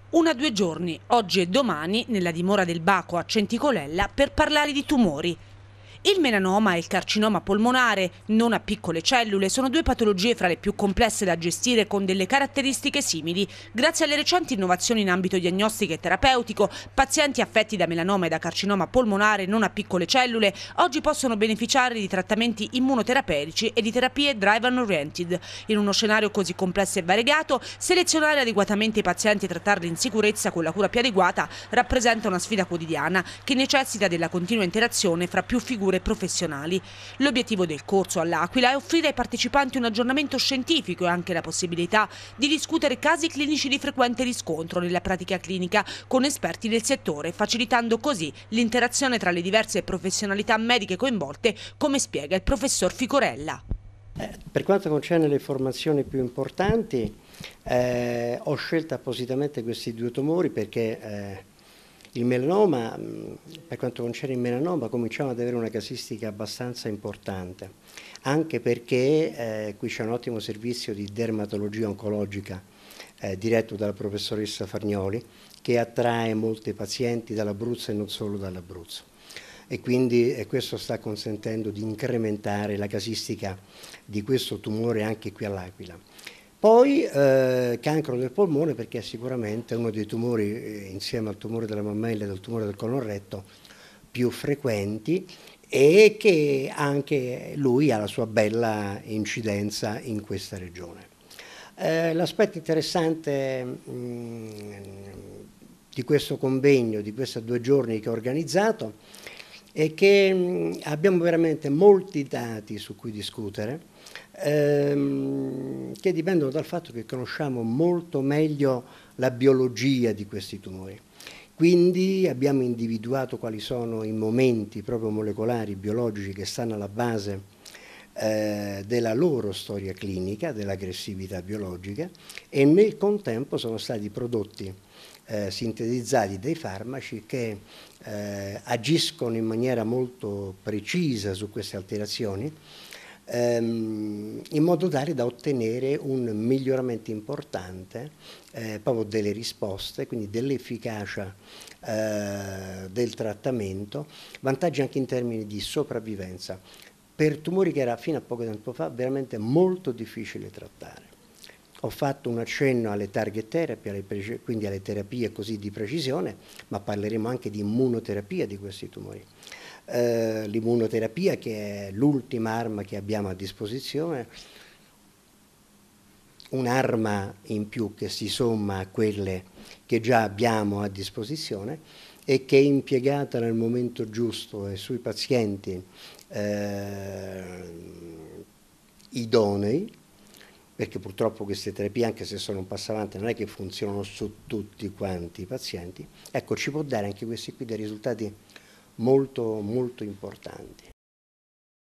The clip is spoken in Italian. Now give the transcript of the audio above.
Una 2 giorni, oggi e domani, nella dimora del Baco a Centicolella per parlare di tumori. Il melanoma e il carcinoma polmonare, non a piccole cellule, sono due patologie fra le più complesse da gestire con delle caratteristiche simili. Grazie alle recenti innovazioni in ambito diagnostico e terapeutico, pazienti affetti da melanoma e da carcinoma polmonare non a piccole cellule oggi possono beneficiare di trattamenti immunoterapeutici e di terapie drive-on oriented. In uno scenario così complesso e variegato, selezionare adeguatamente i pazienti e trattarli in sicurezza con la cura più adeguata rappresenta una sfida quotidiana che necessita della continua interazione fra più figure professionali. L'obiettivo del corso all'Aquila è offrire ai partecipanti un aggiornamento scientifico e anche la possibilità di discutere casi clinici di frequente riscontro nella pratica clinica con esperti del settore, facilitando così l'interazione tra le diverse professionalità mediche coinvolte, come spiega il professor Ficorella. Per quanto concerne le formazioni più importanti, ho scelto appositamente questi due tumori perché il melanoma, per quanto concerne il melanoma, cominciamo ad avere una casistica abbastanza importante, anche perché qui c'è un ottimo servizio di dermatologia oncologica diretto dalla professoressa Fargnoli, che attrae molti pazienti dall'Abruzzo e non solo dall'Abruzzo. E quindi questo sta consentendo di incrementare la casistica di questo tumore anche qui all'Aquila. Poi cancro del polmone, perché è sicuramente uno dei tumori, insieme al tumore della mammella e al tumore del colon retto, più frequenti e che anche lui ha la sua bella incidenza in questa regione. L'aspetto interessante di questo convegno, di questi 2 giorni che ho organizzato, è che abbiamo veramente molti dati su cui discutere, che dipendono dal fatto che conosciamo molto meglio la biologia di questi tumori. Quindi abbiamo individuato quali sono i momenti proprio molecolari, biologici, che stanno alla base della loro storia clinica, dell'aggressività biologica, e nel contempo sono stati prodotti sintetizzati dei farmaci che agiscono in maniera molto precisa su queste alterazioni, in modo tale da ottenere un miglioramento importante proprio delle risposte, quindi dell'efficacia del trattamento, vantaggi anche in termini di sopravvivenza per tumori che era fino a poco tempo fa veramente molto difficile trattare. Ho fatto un accenno alle target therapy, quindi alle terapie così di precisione, ma parleremo anche di immunoterapia di questi tumori. L'immunoterapia, che è l'ultima arma che abbiamo a disposizione, un'arma in più che si somma a quelle che già abbiamo a disposizione e che è impiegata nel momento giusto e sui pazienti idonei, perché purtroppo queste terapie, anche se sono un passo avanti, non è che funzionano su tutti quanti i pazienti, ecco, ci può dare anche questi qui dei risultati molto, molto importanti.